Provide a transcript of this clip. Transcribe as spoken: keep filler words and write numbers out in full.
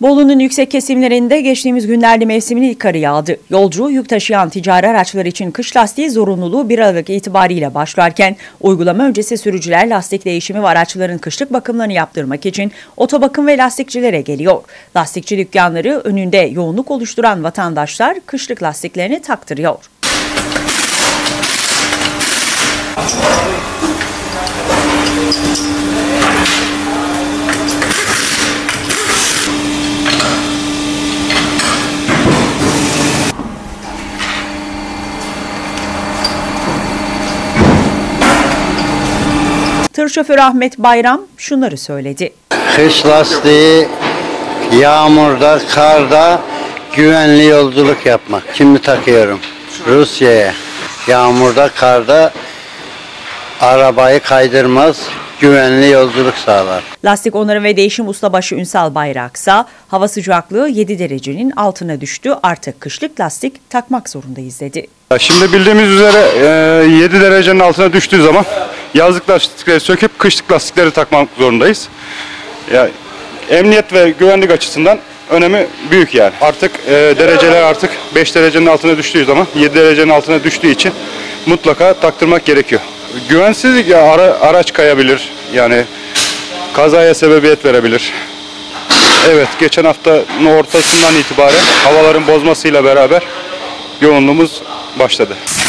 Bolu'nun yüksek kesimlerinde geçtiğimiz günlerde mevsimin ilk karı yağdı. Yolcu, yük taşıyan ticari araçlar için kış lastiği zorunluluğu bir Aralık itibariyle başlarken, uygulama öncesi sürücüler lastik değişimi ve araçların kışlık bakımlarını yaptırmak için otobakım ve lastikçilere geliyor. Lastikçi dükkanları önünde yoğunluk oluşturan vatandaşlar kışlık lastiklerini taktırıyor. Tır şoförü Ahmet Bayram şunları söyledi. Kış lastiği yağmurda, karda güvenli yolculuk yapmak. Şimdi takıyorum Rusya'ya. Yağmurda, karda arabayı kaydırmaz, güvenli yolculuk sağlar. Lastik onarı ve değişim ustabaşı Ünsal Bayraksa, hava sıcaklığı yedi derecenin altına düştü, artık kışlık lastik takmak zorundayız dedi. Şimdi bildiğimiz üzere yedi derecenin altına düştüğü zaman yazlık lastikleri söküp kışlık lastikleri takmak zorundayız. Yani emniyet ve güvenlik açısından önemi büyük yani. Artık e, dereceler artık beş derecenin altına düştüğü zaman yedi derecenin altına düştüğü için mutlaka taktırmak gerekiyor. Güvensizlik ya, ara, araç kayabilir yani kazaya sebebiyet verebilir. Evet, geçen haftanın ortasından itibaren havaların bozmasıyla beraber yoğunluğumuz başladı.